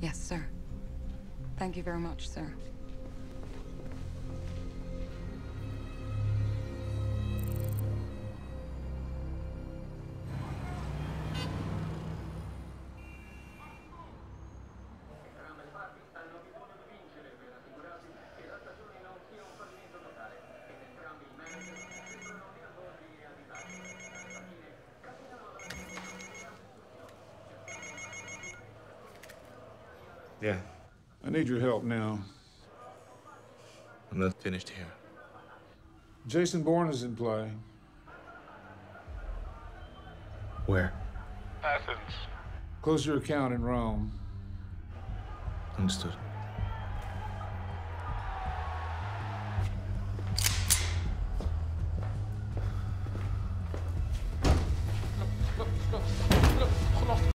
Yes, sir. Thank you very much, sir. Yeah, I need your help now. I'm not finished here. Jason Bourne is in play. Where? Athens. Close your account in Rome. Understood.